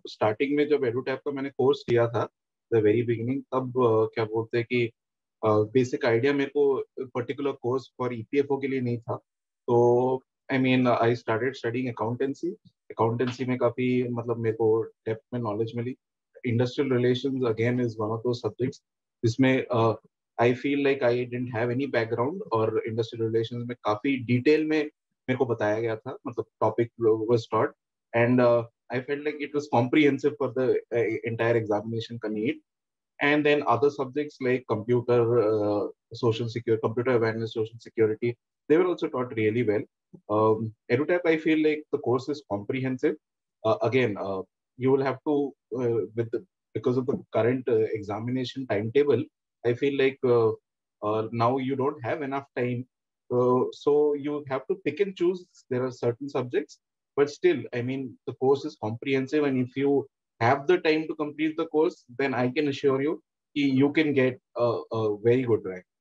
Starting में जब एडुटैप का मैंने कोर्स किया था द वेरी बिगिनिंग, तब क्या बोलते हैं कि बेसिक आइडिया मेरे को पर्टिकुलर कोर्स फॉर ईपीएफओ के लिए नहीं था। तो I mean I started studying accountancy. Accountancy में काफी मतलब मेरे को डेप्थ में नॉलेज मिली। Industrial relations again is one of दो सब्जेक्ट्स जिसमें I feel like I didn't have any background, और इंडस्ट्रियल रिलेशंस में काफी डिटेल में मेरे को बताया गया था, मतलब topic was taught, and I felt like it was comprehensive for the entire examination ka need. And then other subjects like computer awareness, social security, they were also taught really well. EduTap, I feel like the course is comprehensive. Again, you will have to, because of the current examination timetable, I feel like now you don't have enough time. So you have to pick and choose. There are certain subjects, but still, I mean, the course is comprehensive. And if you have the time to complete the course, then I can assure you you can get a very good rank.